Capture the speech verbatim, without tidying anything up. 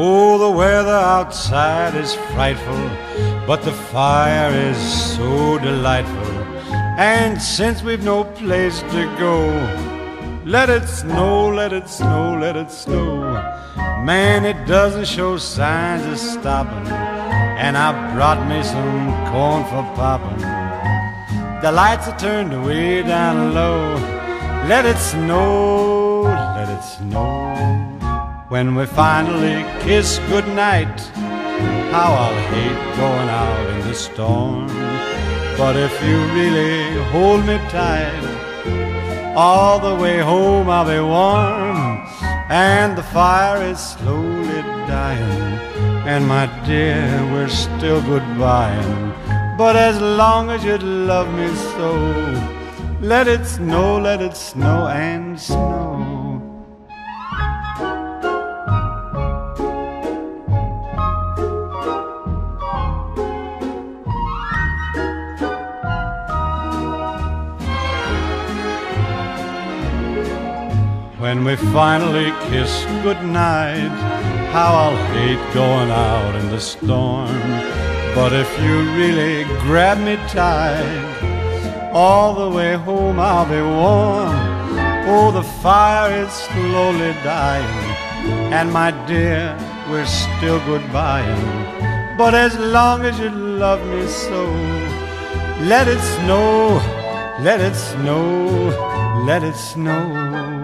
Oh, the weather outside is frightful, but the fire is so delightful. And since we've no place to go, let it snow, let it snow, let it snow. Man, it doesn't show signs of stopping, and I brought me some corn for popping. The lights are turned way down low. Let it snow, let it snow. When we finally kiss goodnight, how I'll hate going out in the storm. But if you really hold me tight, all the way home I'll be warm. And the fire is slowly dying, and my dear, we're still goodbying. But as long as you love me so, let it snow, let it snow and snow. When we finally kiss goodnight, how I'll hate going out in the storm. But if you really grab me tight, all the way home I'll be warm. Oh, the fire is slowly dying, and my dear, we're still goodbying. But as long as you love me so, let it snow, let it snow, let it snow.